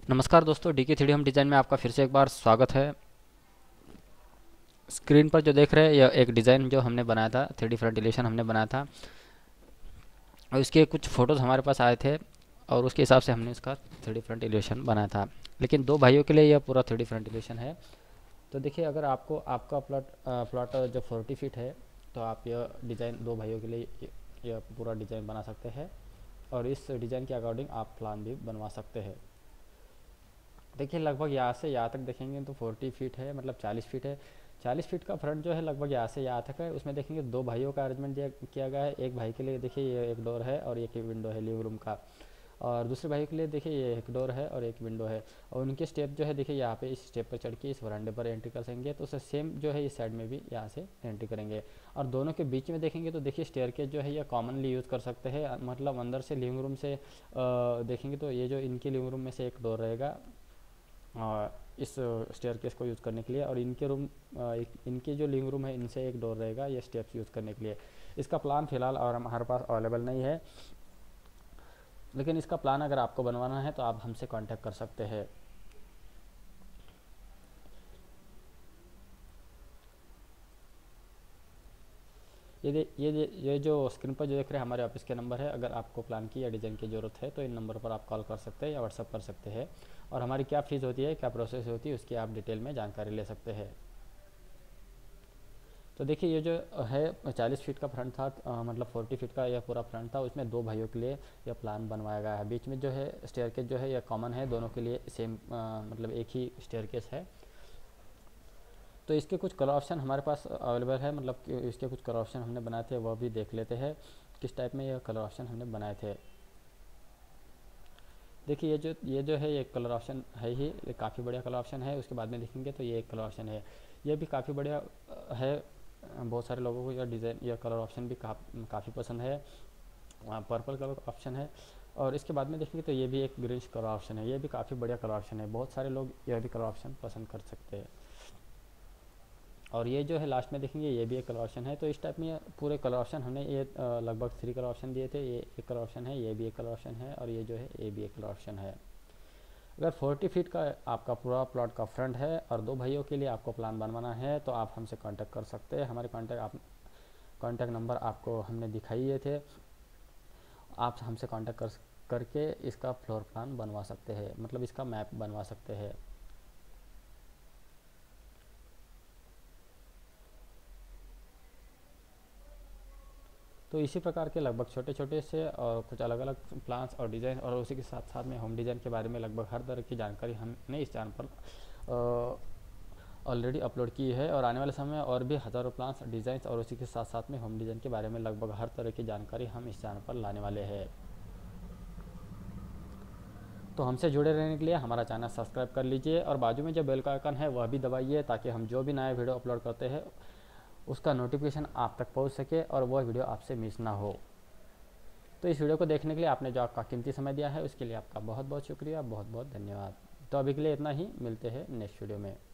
नमस्कार दोस्तों, DK three हम डिज़ाइन में आपका फिर से एक बार स्वागत है। स्क्रीन पर जो देख रहे हैं यह एक डिज़ाइन जो हमने बनाया था, थ्री डी फ्रंट एलिवेशन हमने बनाया था और इसके कुछ फ़ोटोज़ हमारे पास आए थे और उसके हिसाब से हमने इसका थ्री डी फ्रंट एलिवेशन बनाया था। लेकिन दो भाइयों के लिए यह पूरा थ्री डी फ्रंट एलिवेशन है। तो देखिए, अगर आपको आपका प्लॉट जो 40 फीट है, तो आप यह डिज़ाइन दो भाइयों के लिए यह पूरा डिज़ाइन बना सकते हैं और इस डिज़ाइन के अकॉर्डिंग आप प्लान भी बनवा सकते हैं। देखिए, लगभग यहाँ से यहाँ तक देखेंगे तो 40 फीट है, मतलब 40 फीट है। 40 फीट का फ्रंट जो है लगभग यहाँ से यहाँ तक है। उसमें देखेंगे दो भाइयों का अरेंजमेंट किया गया है। एक भाई के लिए देखिए ये एक डोर है और एक विंडो है लिविंग रूम का, और दूसरे भाई के लिए देखिए ये एक डोर है और एक विंडो है। और उनके स्टेप जो है देखिए, यहाँ पे इस स्टेप पर चढ़ के इस वरांडे पर एंट्री कर सकेंगे, तो उससे सेम जो है इस साइड में भी यहाँ से एंट्री करेंगे। और दोनों के बीच में देखेंगे तो देखिए स्टेयरकेस जो है ये कॉमनली यूज़ कर सकते हैं, मतलब अंदर से लिविंग रूम से देखेंगे तो ये जो इनके लिविंग रूम में से एक डोर रहेगा इस स्टेयरकेस को यूज़ करने के लिए, और इनके जो लिविंग रूम है इनसे एक डोर रहेगा ये स्टेप्स यूज़ करने के लिए। इसका प्लान फ़िलहाल और हमारे पास अवेलेबल नहीं है, लेकिन इसका प्लान अगर आपको बनवाना है तो आप हमसे कांटेक्ट कर सकते हैं। ये जो स्क्रीन पर जो देख रहे हैं हमारे ऑफिस के नंबर है। अगर आपको प्लान की या डिज़ाइन की ज़रूरत है तो इन नंबर पर आप कॉल कर सकते हैं या व्हाट्सअप कर सकते हैं, और हमारी क्या फ़ीस होती है, क्या प्रोसेस होती है, उसकी आप डिटेल में जानकारी ले सकते हैं। तो देखिए, ये जो है 40 फीट का फ्रंट था, मतलब 40 फीट का यह पूरा फ्रंट था। उसमें दो भाइयों के लिए यह प्लान बनवाया गया है। बीच में जो है स्टेयरकेस जो है यह कॉमन है, दोनों के लिए सेम, मतलब एक ही स्टेयरकेस है। तो इसके कुछ कलर ऑप्शन हमारे पास अवेलेबल है, मतलब कि इसके कुछ कलर ऑप्शन हमने बनाए थे, वह भी देख लेते हैं किस टाइप में यह कलर ऑप्शन हमने बनाए थे। देखिए, ये जो है ये कलर ऑप्शन है ही, ये काफ़ी बढ़िया कलर ऑप्शन है। उसके बाद में देखेंगे तो ये एक कलर ऑप्शन है, ये भी काफ़ी बढ़िया है। बहुत सारे लोगों को यह डिज़ाइन, यह कलर ऑप्शन भी काफ़ी पसंद है। पर्पल कलर ऑप्शन है। और इसके बाद में देखेंगे तो ये भी एक ग्रीनिश कलर ऑप्शन है, ये भी काफ़ी बढ़िया कलर ऑप्शन है। बहुत सारे लोग यह भी कलर ऑप्शन पसंद कर सकते हैं। और ये जो है लास्ट में देखेंगे ये भी एक कलर ऑप्शन है। तो इस टाइप में ये पूरे कलर ऑप्शन हमने ये लगभग 3 कलर ऑप्शन दिए थे। ये एक कलर ऑप्शन है, ये भी एक कलर ऑप्शन है, और ये जो है ये भी एक कलर ऑप्शन है। अगर 40 फीट का आपका पूरा प्लॉट का फ्रंट है और दो भाइयों के लिए आपको प्लान बनवाना है तो आप हमसे कांटेक्ट कर सकते हैं। हमारे कांटेक्ट नंबर आपको हमने दिखाइए थे। आप हमसे कांटेक्ट करके इसका फ्लोर प्लान बनवा सकते हैं, मतलब इसका मैप बनवा सकते हैं। तो इसी प्रकार के लगभग छोटे छोटे से और कुछ अलग अलग प्लान्स और डिज़ाइन, और उसी के साथ साथ में होम डिज़ाइन के बारे में लगभग हर तरह की जानकारी हमने इस चैनल पर ऑलरेडी अपलोड की है। और आने वाले समय में और भी हज़ारों प्लान्स, डिज़ाइंस और उसी के साथ साथ में होम डिज़ाइन के बारे में लगभग हर तरह की जानकारी हम इस चैनल पर लाने वाले हैं। तो हमसे जुड़े रहने के लिए हमारा चैनल सब्सक्राइब कर लीजिए और बाजू में जो बेल का आइकन है वह भी दबाइए, ताकि हम जो भी नया वीडियो अपलोड करते हैं उसका नोटिफिकेशन आप तक पहुंच सके और वह वीडियो आपसे मिस ना हो। तो इस वीडियो को देखने के लिए आपने जो आपका कीमती समय दिया है उसके लिए आपका बहुत बहुत शुक्रिया, बहुत बहुत धन्यवाद। तो अभी के लिए इतना ही, मिलते हैं नेक्स्ट वीडियो में।